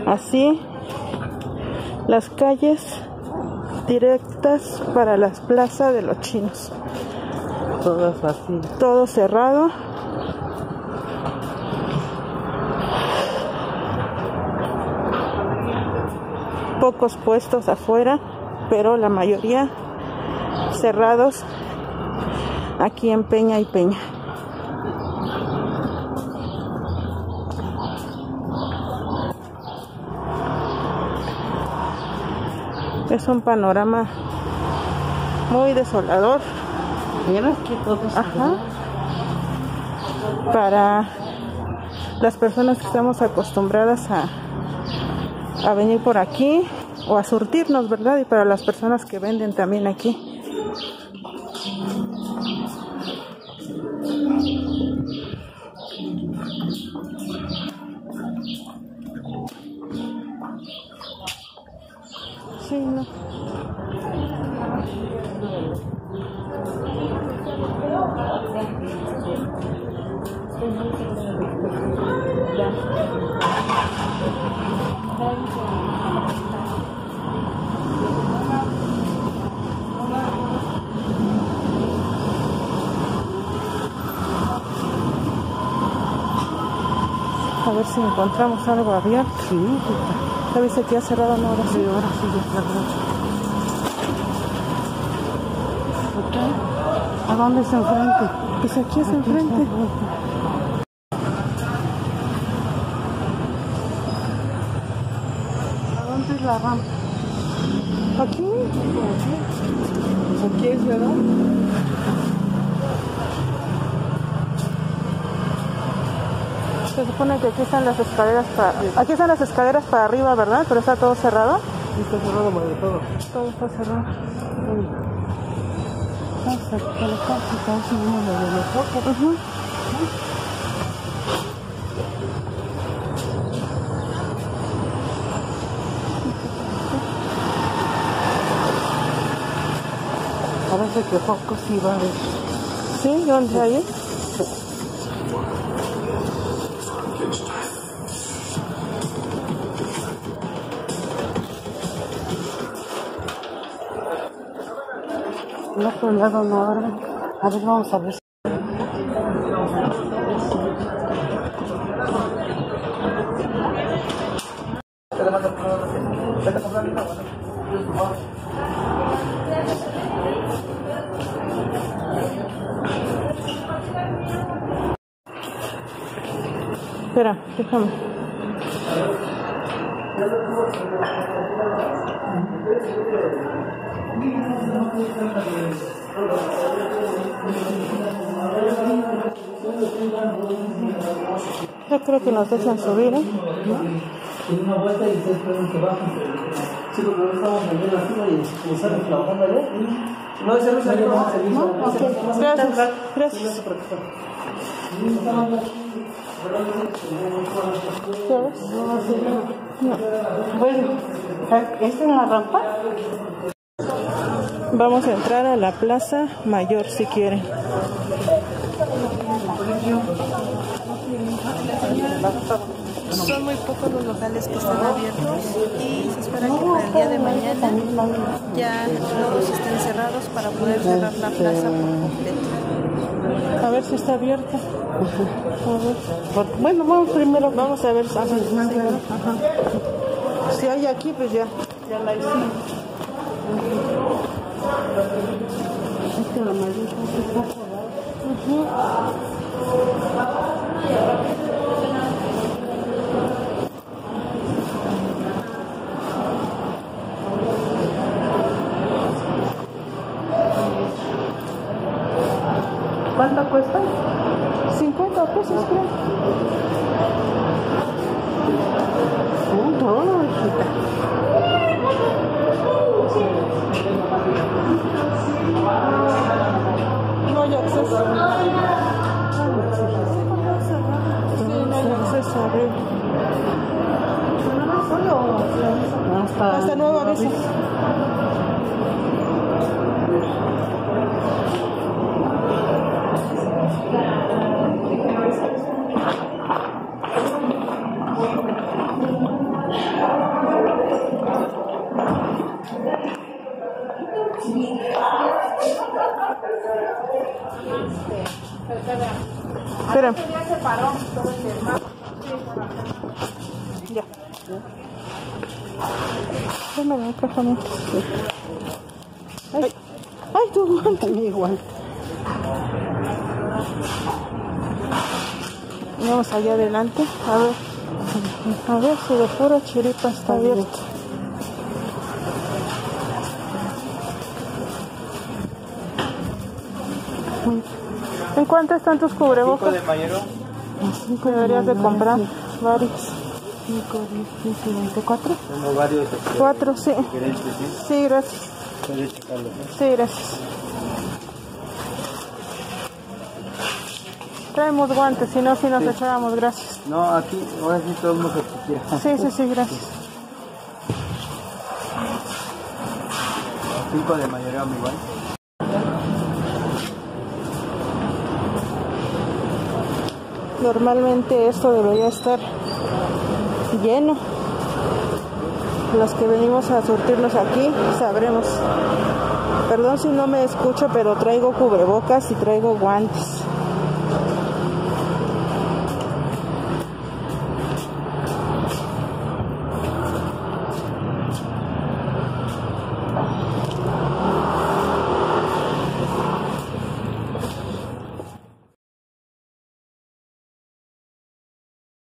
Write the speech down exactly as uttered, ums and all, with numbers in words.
Así, las calles directas para la plaza de los chinos. Todas así. Todo cerrado. Pocos puestos afuera, pero la mayoría cerrados aquí en Peña y Peña. Es un panorama muy desolador. Mira que todo se Ajá. Para las personas que estamos acostumbradas a, a venir por aquí o a surtirnos, ¿verdad? Y para las personas que venden también aquí. Sí, no. A ver si encontramos algo abierto. Sí, ¿Ya viste que ya cerrado? No, ahora sí. ahora sí ya cerrado. ¿A dónde es enfrente? Pues aquí es enfrente. ¿A dónde es la rampa? Aquí. Aquí es, ¿verdad? Se supone que aquí están las escaleras para... Aquí están las escaleras para arriba, ¿verdad? Pero está todo cerrado. Sí, está cerrado, madre, todo. Todo está cerrado. Vamos a quitar la casa, estamos subiendo la de nosotros. Uh-huh. Parece que poco sí va a haber. ¿Sí? ¿Dónde hay? El otro lado no abre. A ver, vamos a ver. Espera, déjame. Yo creo que nos dejan subir, ¿eh? En una vuelta y ustedes pueden que bajen. Sí, porque no estamos vendiendo la fila y estamos trabajando allá. No, ese no es el mismo servicio. No, ok. Gracias. Gracias. ¿Sabes? No. Bueno, ¿esta es la rampa? Vamos a entrar a la Plaza Mayor si quieren. Son muy pocos los locales que están abiertos y se espera que para el día de mañana ya todos estén cerrados para poder cerrar la plaza por completo. A ver si está abierta. A ver. Porque, bueno, vamos primero. Vamos a ver si, ajá, si hay aquí, pues ya, ya la hicimos. Es que la mayor está cerrada. ¿Cuánto cuesta? cincuenta pesos, creo. Un todo, hijita. No hay acceso. Sí, no hay acceso. A ver. Hasta, Hasta nuevo aviso. Esperen. Ya. Dame la caja, ¿no? Sí. Ay, ay, tu guante. Mi guante. Vamos allá adelante. A ver. A ver si de pura chiripa está abierto. ¿En cuánto están tus cubrebocas? cinco de mayo. cinco deberías de comprar varios. cinco, diez, quince, veinticuatro. Tengo varios. Cuatro, sí. Diferentes, ¿sí? Sí, gracias. Puedes checarlos, ¿no? Sí, gracias. Traemos guantes, si no, si nos Sí. echábamos, gracias. No, aquí, ahora sí todo el mundo que quiera. Sí, sí, sí, gracias. cinco de mayoría, mi igual. Normalmente esto debería estar lleno. Los que venimos a surtirnos aquí sabremos. Perdón si no me escucho, pero traigo cubrebocas y traigo guantes.